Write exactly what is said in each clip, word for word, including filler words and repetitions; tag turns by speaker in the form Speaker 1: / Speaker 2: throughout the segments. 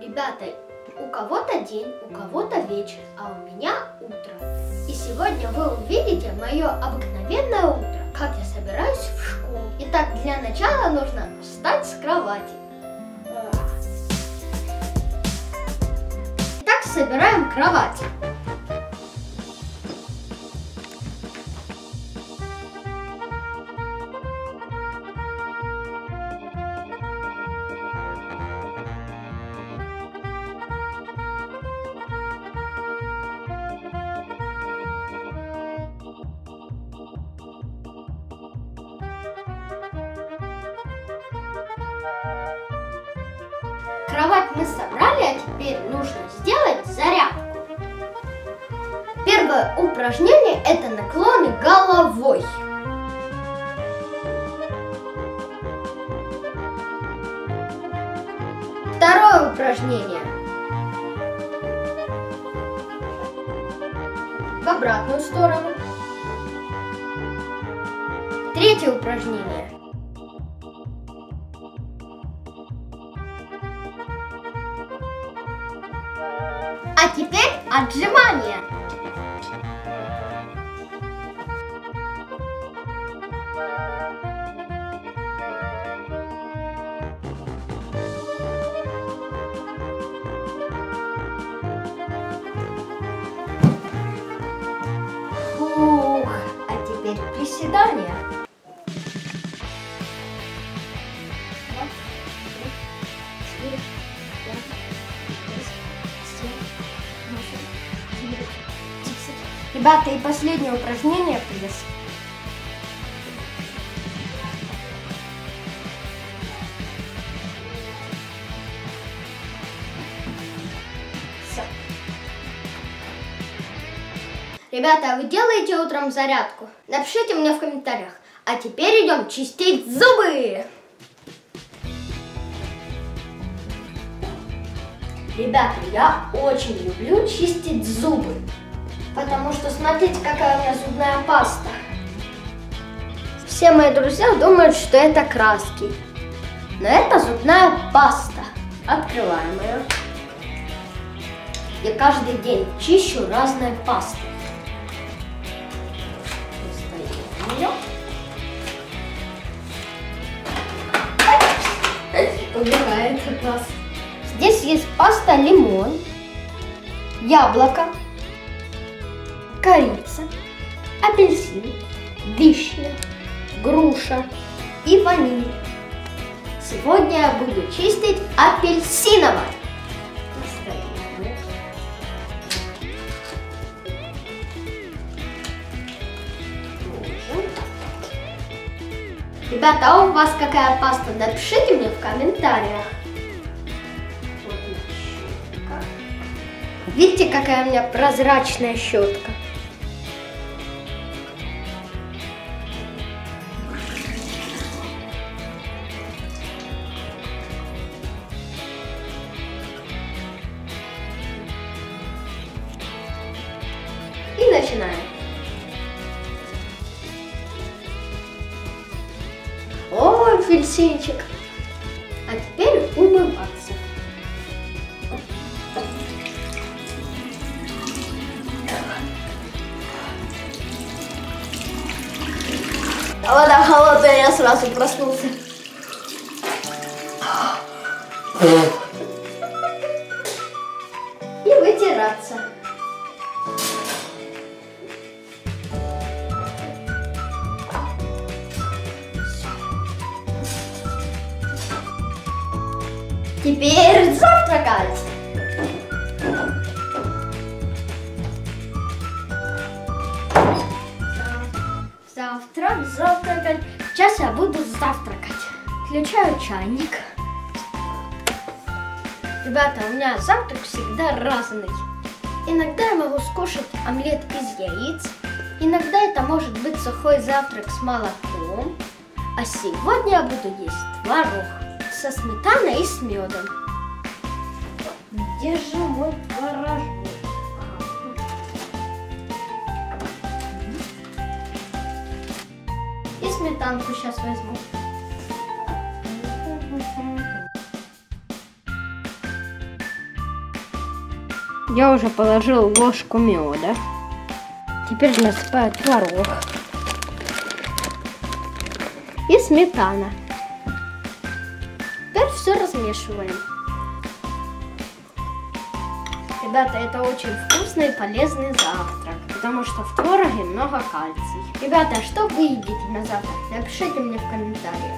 Speaker 1: Ребята, у кого-то день, у кого-то вечер, а у меня утро. И сегодня вы увидите мое обыкновенное утро, как я собираюсь в школу. Итак, для начала нужно встать с кровати. Итак, собираем кровать. Кровать мы собрали, а теперь нужно сделать зарядку. Первое упражнение – это наклоны головой. Второе упражнение в обратную сторону. Третье упражнение. А теперь отжимания. Фух, а теперь приседания. Ребята, и последнее упражнение пресс. Все. Ребята, а вы делаете утром зарядку? Напишите мне в комментариях. А теперь идем чистить зубы. Ребята, я очень люблю чистить зубы. Потому что смотрите, какая у меня зубная паста. Все мои друзья думают, что это краски. Но это зубная паста. Открываем ее. Я каждый день чищу разной пастой. Достаем ее. Убегает от нас. Здесь есть паста лимон, яблоко, корица, апельсин, вишня, груша и ваниль. Сегодня я буду чистить апельсиново. Ребята, а у вас какая паста? Напишите мне в комментариях. Вот щетка. Видите, какая у меня прозрачная щетка? И начинаем. О, апельсинчик. А теперь умываться. Вода холодная, я сразу проснулся. И вытираться. Теперь завтракать. Завтрак, завтракать. Сейчас я буду завтракать. Включаю чайник. Ребята, у меня завтрак всегда разный. Иногда я могу скушать омлет из яиц. Иногда это может быть сухой завтрак с молоком. А сегодня я буду есть творог со сметаной и с медом. Где же мой творожок? И сметанку сейчас возьму. Я уже положил ложку меда. Теперь насыпаю творог. И сметана. Теперь все размешиваем. Ребята, это очень вкусный и полезный завтрак, потому что в твороге много кальция. Ребята, что вы едите на завтрак? Напишите мне в комментариях.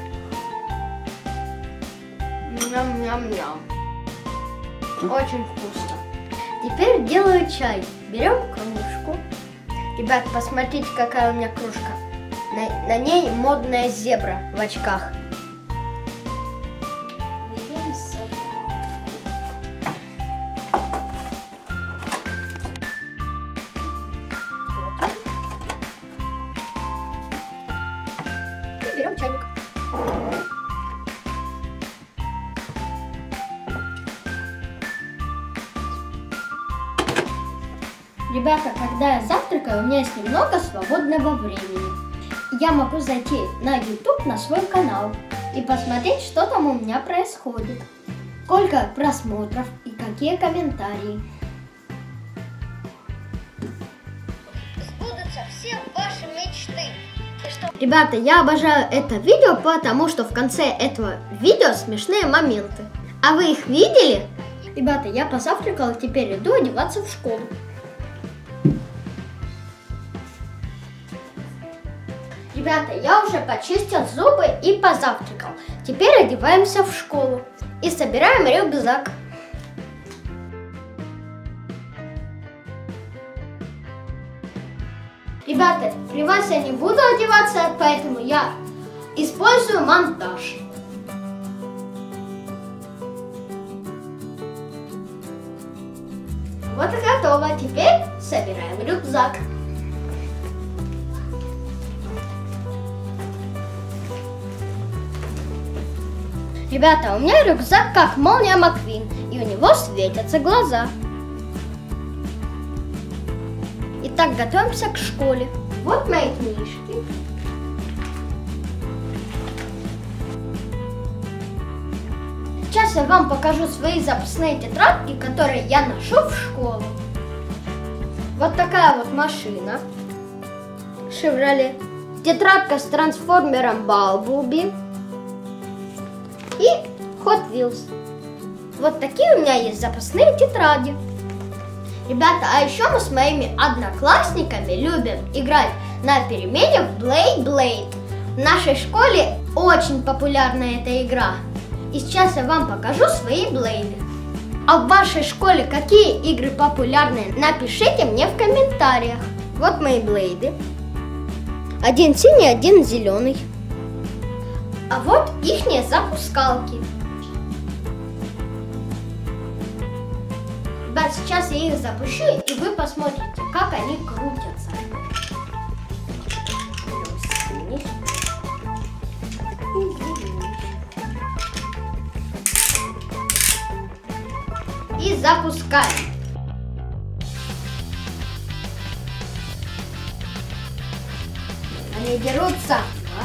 Speaker 1: Ням-ням-ням. Очень вкусно. Теперь делаю чай. Берем кружку. Ребят, посмотрите, какая у меня кружка. На, на ней модная зебра в очках. И берем чайник. Ребята, когда я завтракаю, у меня есть немного свободного времени. Я могу зайти на ютуб, на свой канал и посмотреть, что там у меня происходит. Сколько просмотров и какие комментарии. Сбудутся все ваши мечты. Ребята, я обожаю это видео, потому что в конце этого видео смешные моменты. А вы их видели? Ребята, я позавтракала, теперь иду одеваться в школу. Ребята, я уже почистил зубы и позавтракал. Теперь одеваемся в школу и собираем рюкзак. Ребята, при вас я не буду одеваться, поэтому я использую монтаж. Вот и готово. Теперь собираем рюкзак. Ребята, у меня рюкзак как молния Маквин, и у него светятся глаза. Итак, готовимся к школе. Вот мои книжки. Сейчас я вам покажу свои запасные тетрадки, которые я ношу в школу. Вот такая вот машина. Chevrolet. Тетрадка с трансформером Bumblebee. И Hot Wheels. Вот такие у меня есть запасные тетради. Ребята, а еще мы с моими одноклассниками любим играть на перемене в Blade Blade. В нашей школе очень популярна эта игра. И сейчас я вам покажу свои блейды. А в вашей школе какие игры популярны? Напишите мне в комментариях. Вот мои блейды. Один синий, один зеленый. А вот ихние запускалки. Ребят, сейчас я их запущу, и вы посмотрите, как они крутятся. И запускаем. Они дерутся.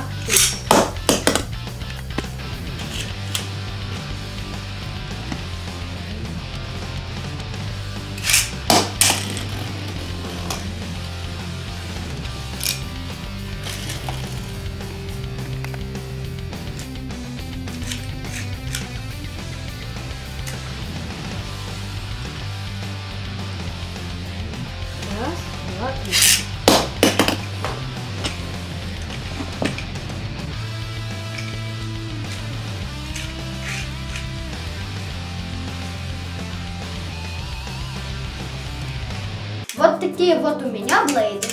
Speaker 1: Раз, два, три. Вот такие вот у меня блейды.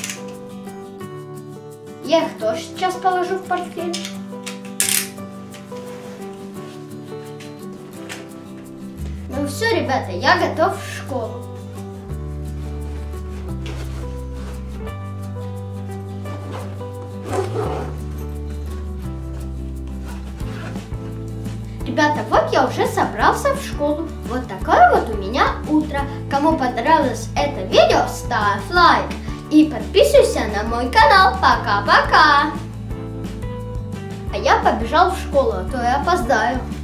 Speaker 1: Я их тоже сейчас положу в портфель. Ну все, ребята, я готов в школу. Ребята, вот я уже собрался в школу. Вот такое вот у меня утро. Кому понравилось это видео, ставь лайк и подписывайся на мой канал. Пока-пока. А я побежал в школу, а то я опоздаю.